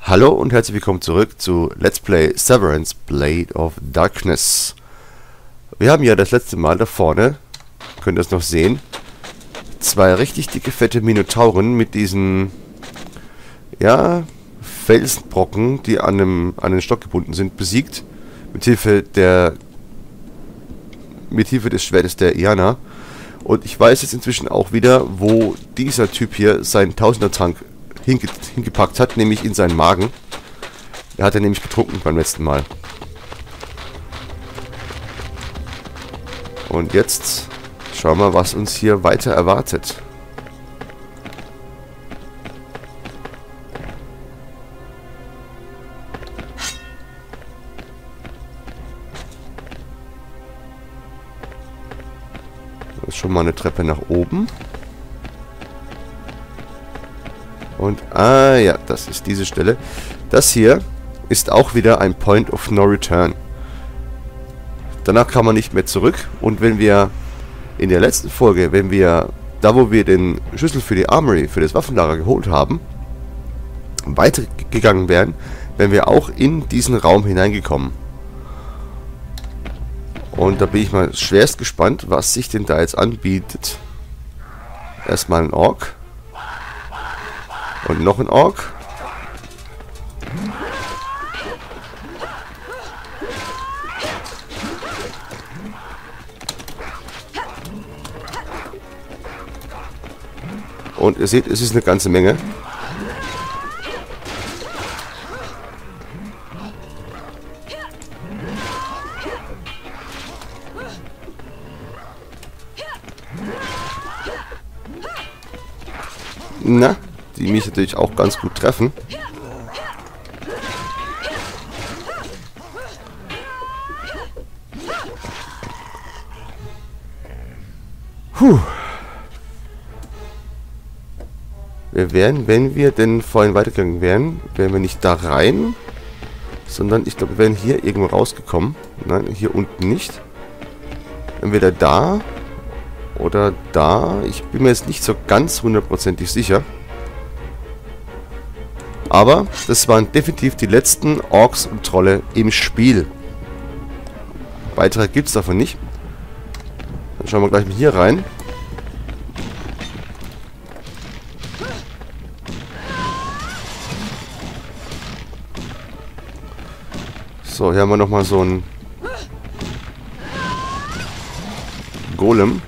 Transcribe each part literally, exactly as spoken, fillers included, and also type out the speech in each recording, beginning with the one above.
Hallo und herzlich willkommen zurück zu Let's Play Severance Blade of Darkness. Wir haben ja das letzte Mal da vorne, könnt ihr es noch sehen, zwei richtig dicke, fette Minotauren mit diesen, ja, Felsbrocken, die an, einem, an den Stock gebunden sind, besiegt. Mithilfe der, mithilfe des Schwertes der Iana. Und ich weiß jetzt inzwischen auch wieder, wo dieser Typ hier seinen Tausender-Trank hinge hingepackt hat, nämlich in seinen Magen. Er hat er nämlich getrunken beim letzten Mal. Und jetzt schauen wir, was uns hier weiter erwartet. Das ist schon mal eine Treppe nach oben. Und, ah ja, das ist diese Stelle. Das hier ist auch wieder ein Point of No Return. Danach kann man nicht mehr zurück. Und wenn wir in der letzten Folge, wenn wir, da wo wir den Schlüssel für die Armory, für das Waffenlager geholt haben, weitergegangen wären, wären wir auch in diesen Raum hineingekommen. Und da bin ich mal schwerst gespannt, was sich denn da jetzt anbietet. Erstmal ein Ork. Und noch ein Ork. Und ihr seht, es ist eine ganze Menge. Na, die mich natürlich auch ganz gut treffen. Puh. Wir wären, wenn wir denn vorhin weitergegangen wären, wären wir nicht da rein, sondern ich glaube, wir wären hier irgendwo rausgekommen. Nein, hier unten nicht. Entweder da oder da. Ich bin mir jetzt nicht so ganz hundertprozentig sicher. Aber das waren definitiv die letzten Orks und Trolle im Spiel. Weitere gibt es davon nicht. Dann schauen wir gleich mal hier rein. So, hier haben wir nochmal so einen Golem.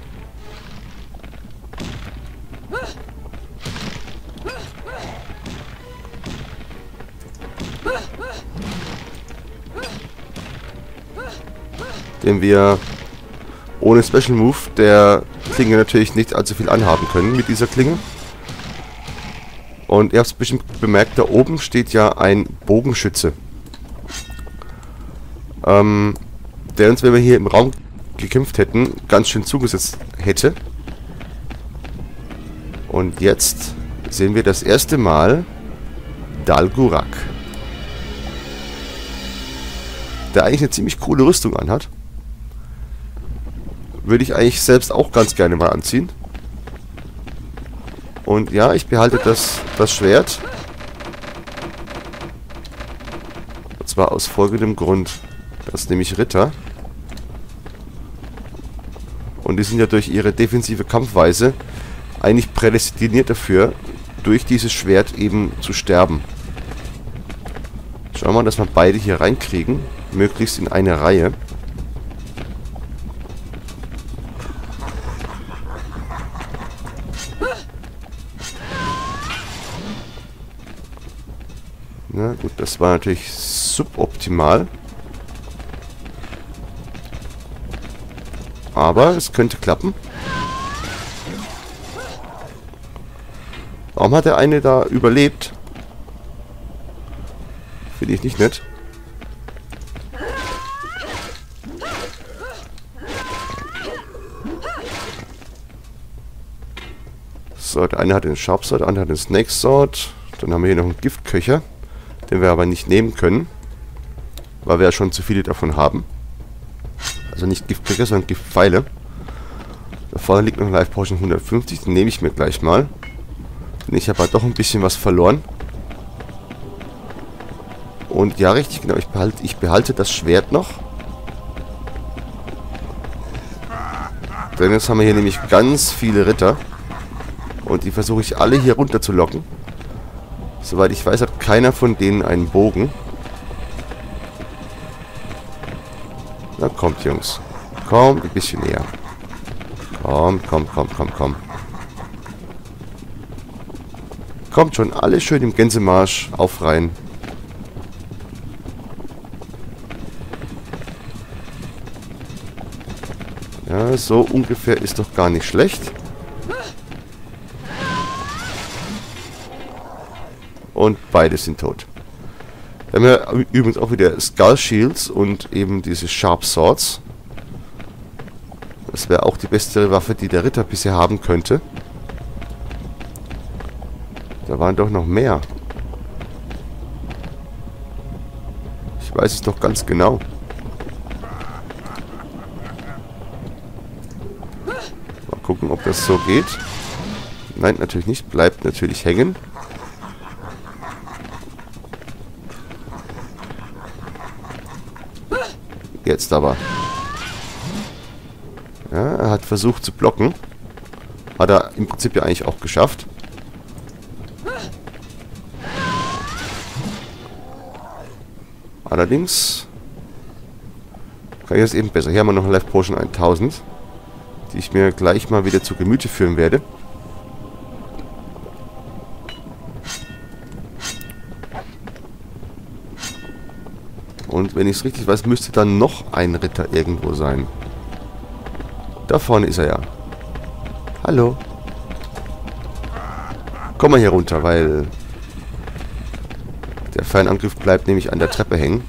Den wir ohne Special Move der Klinge natürlich nicht allzu viel anhaben können mit dieser Klinge. Und ihr habt es bestimmt bemerkt, da oben steht ja ein Bogenschütze. Ähm, der uns, wenn wir hier im Raum gekämpft hätten, ganz schön zugesetzt hätte. Und jetzt sehen wir das erste Mal Dal Guruk, der eigentlich eine ziemlich coole Rüstung anhat. Würde ich eigentlich selbst auch ganz gerne mal anziehen. Und ja, ich behalte das, das Schwert. Und zwar aus folgendem Grund. Das ist nämlich Ritter. Und die sind ja durch ihre defensive Kampfweise eigentlich prädestiniert dafür, durch dieses Schwert eben zu sterben. Schauen wir mal, dass wir beide hier reinkriegen. Möglichst in eine Reihe. Na gut, das war natürlich suboptimal. Aber es könnte klappen. Warum hat der eine da überlebt? Finde ich nicht nett. So, der eine hat den Sharp Sword, der andere hat den Snake Sword. Dann haben wir hier noch einen Giftköcher, den wir aber nicht nehmen können, weil wir ja schon zu viele davon haben. Also nicht Giftköcher, sondern Giftpfeile. Da vorne liegt noch ein Life Potion hundertfünfzig, den nehme ich mir gleich mal. Denn ich habe halt doch ein bisschen was verloren. Und ja, richtig, genau. Ich behalte, ich behalte das Schwert noch. Denn jetzt haben wir hier nämlich ganz viele Ritter. Und die versuche ich alle hier runter zu locken. Soweit ich weiß, hat keiner von denen einen Bogen. Na kommt, Jungs. Kommt ein bisschen näher. Kommt, kommt, kommt, kommt, kommt. Kommt schon, alle schön im Gänsemarsch aufreihen. Ja, so ungefähr ist doch gar nicht schlecht. Und beide sind tot. Wir haben ja übrigens auch wieder Skull Shields und eben diese Sharp Swords. Das wäre auch die beste Waffe, die der Ritter bisher haben könnte. Da waren doch noch mehr. Ich weiß es doch ganz genau. Mal gucken, ob das so geht. Nein, natürlich nicht. Bleibt natürlich hängen. Jetzt aber. Ja, er hat versucht zu blocken. Hat er im Prinzip ja eigentlich auch geschafft. Allerdings kann ich das eben besser. Hier haben wir noch eine Life Potion tausend, die ich mir gleich mal wieder zu Gemüte führen werde. Und wenn ich es richtig weiß, müsste dann noch ein Ritter irgendwo sein. Da vorne ist er ja. Hallo. Komm mal hier runter, weil der Fernangriff bleibt nämlich an der Treppe hängen.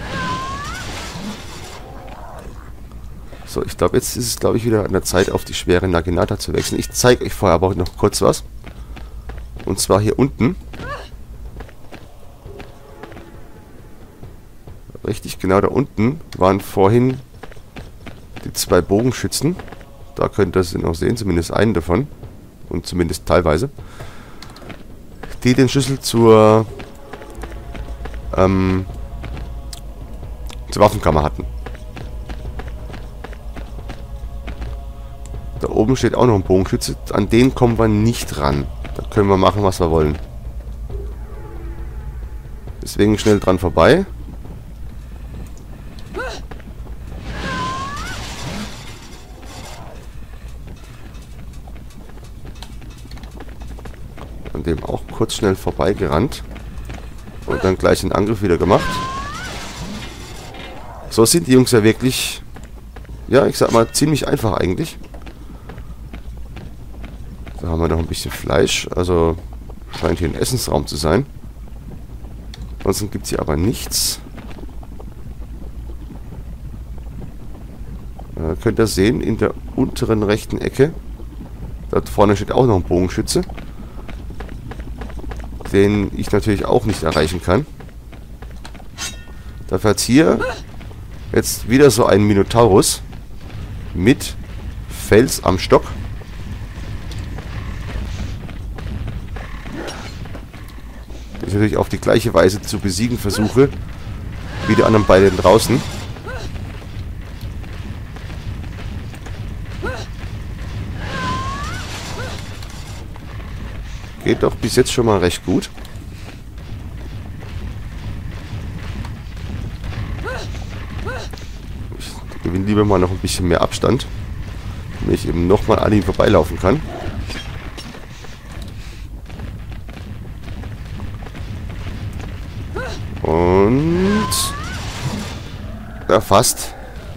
So, ich glaube, jetzt ist es, glaube ich, wieder an der Zeit, auf die schwere Naginata zu wechseln. Ich zeige euch vorher aber auch noch kurz was. Und zwar hier unten. Richtig, genau da unten waren vorhin die zwei Bogenschützen. Da könnt ihr sie noch sehen, zumindest einen davon. Und zumindest teilweise. Die den Schlüssel zur, ähm, zur Waffenkammer hatten. Da oben steht auch noch ein Bogenschütze. An den kommen wir nicht ran. Da können wir machen, was wir wollen. Deswegen schnell dran vorbei. An dem auch kurz schnell vorbeigerannt. Und dann gleich den Angriff wieder gemacht. So sind die Jungs ja wirklich, ja, ich sag mal, ziemlich einfach eigentlich. Da haben wir noch ein bisschen Fleisch. Also scheint hier ein Essensraum zu sein. Ansonsten gibt es hier aber nichts. Äh, könnt ihr sehen, in der unteren rechten Ecke. Dort vorne steht auch noch ein Bogenschütze. Den ich natürlich auch nicht erreichen kann. Dafür hat es hier jetzt wieder so einen Minotaurus mit Fels am Stock. Den ich natürlich auf die gleiche Weise zu besiegen versuche, wie die anderen beiden draußen. Geht doch bis jetzt schon mal recht gut. Ich gewinne lieber mal noch ein bisschen mehr Abstand, damit ich eben nochmal an ihm vorbeilaufen kann. Und... ja, fast.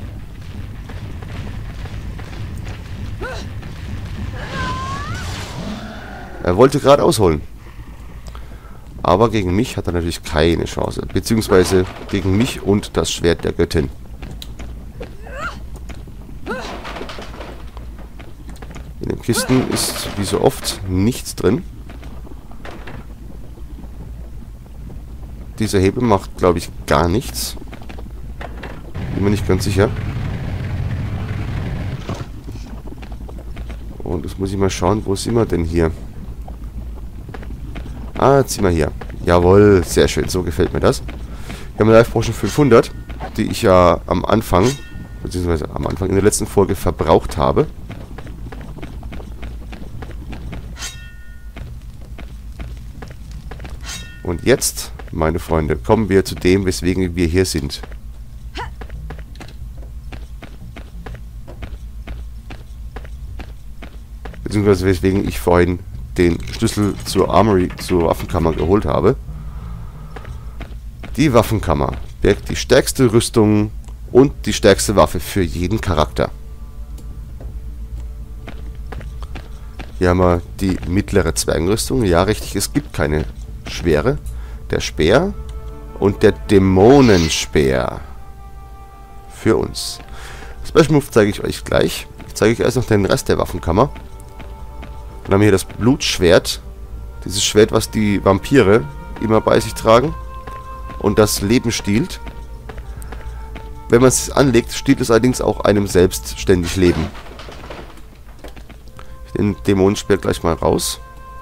Er wollte gerade ausholen. Aber gegen mich hat er natürlich keine Chance. Beziehungsweise gegen mich und das Schwert der Göttin. In den Kisten ist wie so oft nichts drin. Dieser Hebel macht, glaube ich, gar nichts. Bin mir nicht ganz sicher. Und jetzt muss ich mal schauen, wo sind wir denn hier? Ah, zieh mal hier. Jawohl, sehr schön, so gefällt mir das. Wir haben eine Life Potion fünfhundert, die ich ja am Anfang, beziehungsweise am Anfang in der letzten Folge verbraucht habe. Und jetzt, meine Freunde, kommen wir zu dem, weswegen wir hier sind. Beziehungsweise weswegen ich vorhin den Schlüssel zur Armory, zur Waffenkammer geholt habe. Die Waffenkammer birgt die stärkste Rüstung und die stärkste Waffe für jeden Charakter. Hier haben wir die mittlere Zwergenrüstung. Ja, richtig, es gibt keine schwere. Der Speer und der Dämonenspeer. Für uns. Special Move zeige ich euch gleich. Ich zeige euch erst noch den Rest der Waffenkammer. Dann haben wir hier das Blutschwert. Dieses Schwert, was die Vampire immer bei sich tragen. Und das Leben stiehlt. Wenn man es anlegt, stiehlt es allerdings auch einem selbst ständig Leben. Ich nehme den Dämonenspeer gleich mal raus.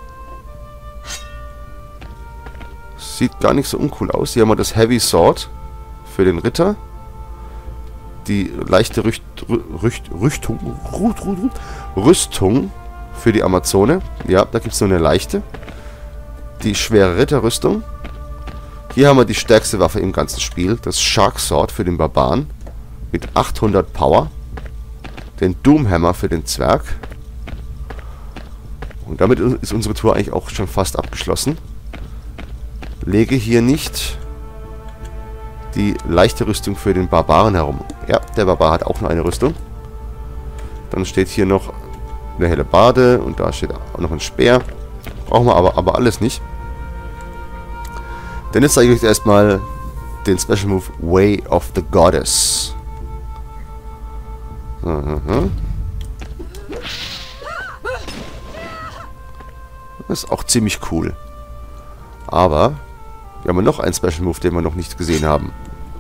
Sieht gar nicht so uncool aus. Hier haben wir das Heavy Sword für den Ritter. Die leichte Rücht, Rücht, Rüstung, Rüstung für die Amazone. Ja, da gibt es nur eine leichte. Die schwere Ritterrüstung. Hier haben wir die stärkste Waffe im ganzen Spiel. Das Shark Sword für den Barbaren. Mit achthundert Power. Den Doomhammer für den Zwerg. Und damit ist unsere Tour eigentlich auch schon fast abgeschlossen. Lege hier nicht die leichte Rüstung für den Barbaren herum. Ja, der Barbar hat auch nur eine Rüstung. Dann steht hier noch eine Hellebarde und da steht auch noch ein Speer. Brauchen wir aber, aber alles nicht. Denn jetzt zeige ich euch erstmal den Special Move Way of the Goddess. Aha. Das ist auch ziemlich cool. Aber wir haben noch einen Special Move, den wir noch nicht gesehen haben.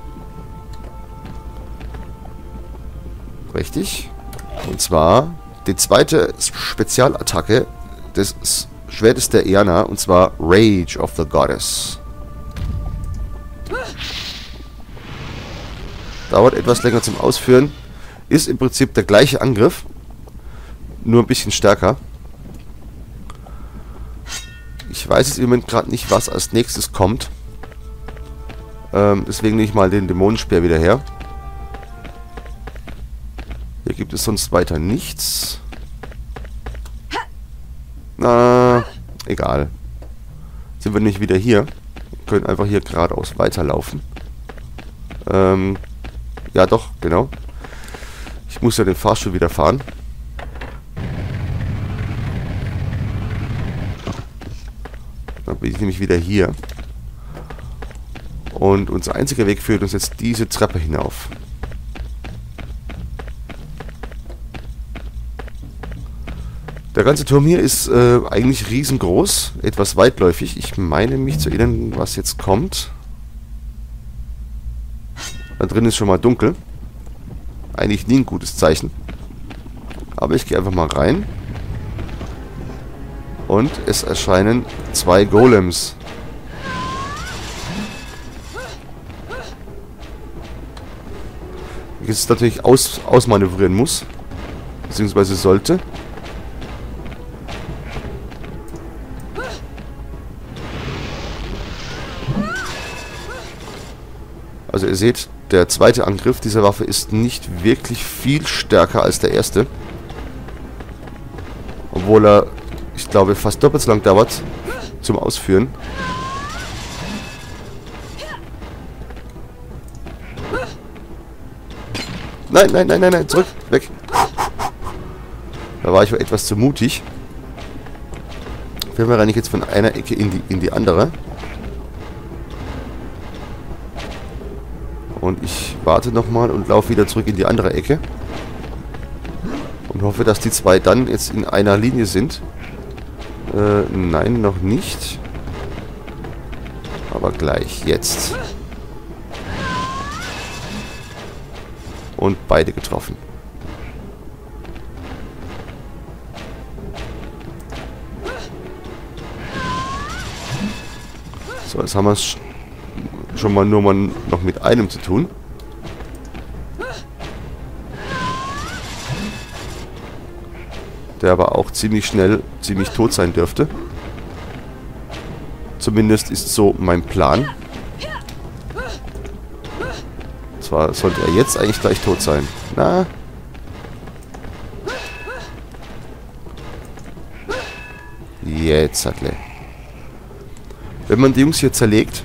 Richtig. Und zwar die zweite Spezialattacke des Schwertes der Eana. Und zwar Rage of the Goddess. Dauert etwas länger zum Ausführen. Ist im Prinzip der gleiche Angriff. Nur ein bisschen stärker. Ich weiß jetzt im Moment gerade nicht, was als nächstes kommt. Ähm, deswegen nehme ich mal den Dämonenspeer wieder her. Hier gibt es sonst weiter nichts. Na, egal. Sind wir nicht wieder hier. Wir können einfach hier geradeaus weiterlaufen. Ähm, ja doch, genau. Ich muss ja den Fahrstuhl wieder fahren. Dann bin ich nämlich wieder hier. Und unser einziger Weg führt uns jetzt diese Treppe hinauf. Der ganze Turm hier ist äh, eigentlich riesengroß, etwas weitläufig. Ich meine mich zu erinnern, was jetzt kommt. Da drin ist schon mal dunkel. Eigentlich nie ein gutes Zeichen. Aber ich gehe einfach mal rein. Und es erscheinen zwei Golems. Die jetzt natürlich aus, ausmanövrieren muss. Beziehungsweise sollte. Also ihr seht, der zweite Angriff dieser Waffe ist nicht wirklich viel stärker als der erste. Obwohl er, ich glaube, fast doppelt so lang dauert zum Ausführen. Nein, nein, nein, nein, nein, zurück, weg. Da war ich wohl etwas zu mutig. Wir rennen jetzt von einer Ecke in die, in die andere. Und ich warte nochmal und laufe wieder zurück in die andere Ecke. Und hoffe, dass die zwei dann jetzt in einer Linie sind. Äh, nein, noch nicht. Aber gleich, jetzt. Und beide getroffen. So, jetzt haben wir es schon mal nur mal noch mit einem zu tun. Der aber auch ziemlich schnell, ziemlich tot sein dürfte. Zumindest ist so mein Plan. Zwar sollte er jetzt eigentlich gleich tot sein. Na. Jetzt hat er. Wenn man die Jungs hier zerlegt.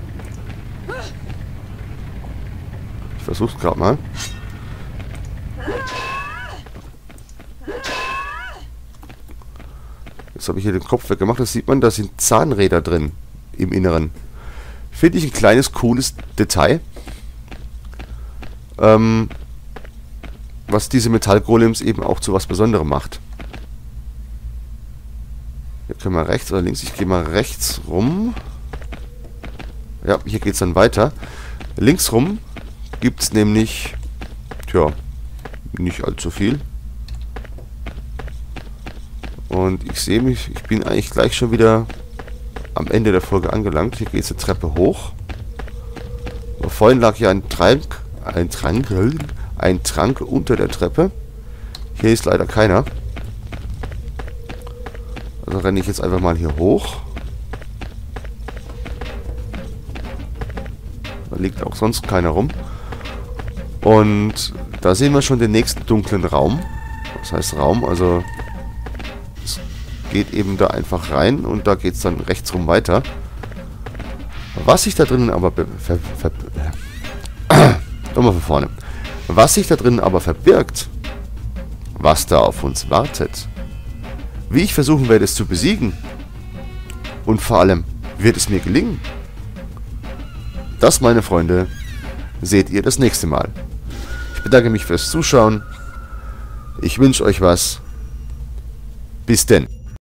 Ich versuch's gerade mal. Jetzt habe ich hier den Kopf weggemacht. Das sieht man, da sind Zahnräder drin im Inneren. Finde ich ein kleines, cooles Detail. Ähm, was diese Metallgolems eben auch zu was Besonderem macht. Hier können wir rechts oder links. Ich gehe mal rechts rum. Ja, hier geht es dann weiter. Links rum gibt es nämlich, tja, nicht allzu viel. Und ich sehe mich, ich bin eigentlich gleich schon wieder am Ende der Folge angelangt. Hier geht es eine Treppe hoch. Aber vorhin lag hier ein Trank, ein Trank, ein Trank unter der Treppe. Hier ist leider keiner. Also renne ich jetzt einfach mal hier hoch. Da liegt auch sonst keiner rum. Und da sehen wir schon den nächsten dunklen Raum. Das heißt Raum, also es geht eben da einfach rein und da geht es dann rechts rum weiter. Was sich da drinnen aber ver ver nochmal von vorne. Was sich da drinnen aber verbirgt, was da auf uns wartet, wie ich versuchen werde, es zu besiegen und vor allem, wird es mir gelingen? Das, meine Freunde, seht ihr das nächste Mal. Ich bedanke mich fürs Zuschauen. Ich wünsche euch was. Bis denn.